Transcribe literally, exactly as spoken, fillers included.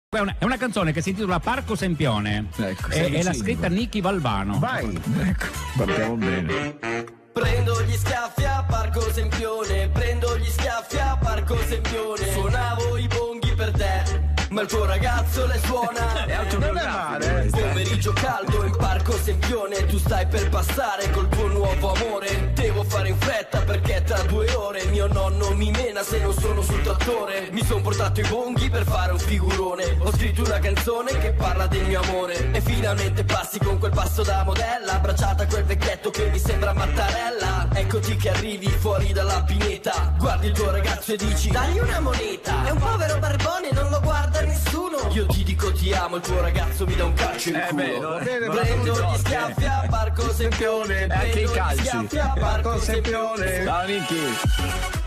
È una, è una canzone che si intitola Parco Sempione, ecco, e, e l'ha scritta Nicky Valvano. Vai, ecco, partiamo bene. Prendo gli schiaffi a Parco Sempione, prendo gli schiaffi a Parco Sempione. Suonavo i bonghi per te, ma il tuo ragazzo le suona. È autobiografico. Pomeriggio caldo in Parco Sempione, tu stai per passare col tuo nuovo amore. Devo fare in fretta perché tra due ore mio nonno mi mena se non sono sul trattore. Mi son portato i bonghi per fare un figurone. Ho scritto una canzone che parla del mio amore. E finalmente passi con quel passo da modella, abbracciata a quel vecchietto che mi sembra Mattarella. Eccoti che arrivi fuori dalla pineta, guardi il tuo ragazzo e dici dagli una moneta. È un povero barbone, non lo guarda nessuno. Io ti dico ti amo, il tuo ragazzo mi dà un calcio in Eh culo. beh, non è- non Prendo è- gli schiaffi a Parco Sempione, Anche i prendo gli calci. schiaffi a Parco Sempione. Ciao Nicky.